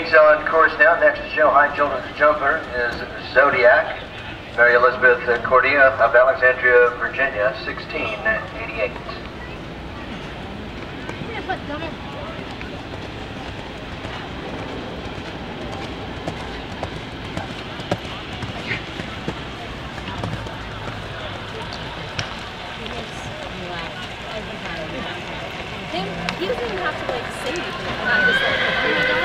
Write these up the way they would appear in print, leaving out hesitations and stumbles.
He's on course now. Next to show high children's jumper is Zodiac. Mary Elizabeth Cordia of Alexandria, Virginia, 1688. He doesn't even have to like say anything. Not just like, oh my god.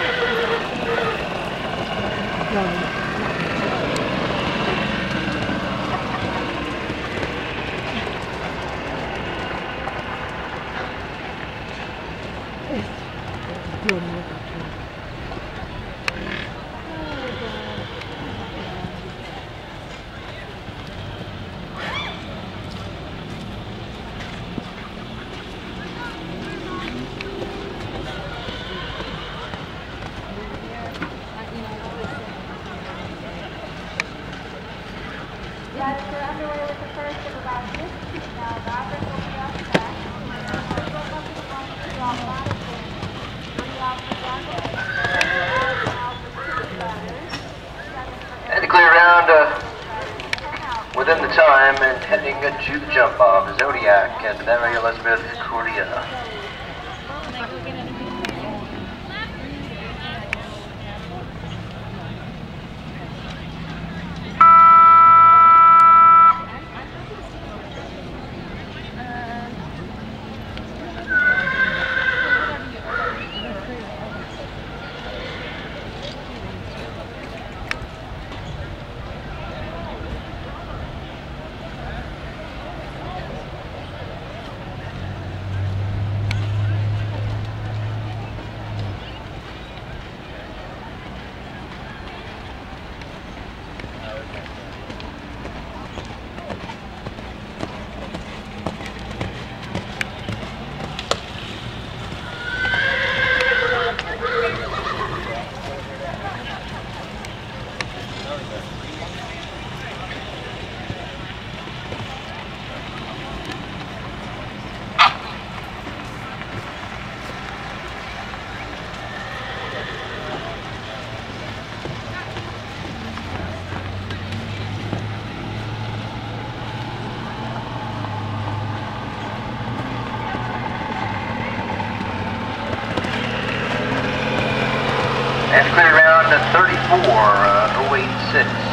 Guys, we're underway with the first of about 15 now. Robert will be up next. And to clear around within the time and heading to the jump off, Zodiac and Mary Elizabeth Cordia. And clear around 34, 086.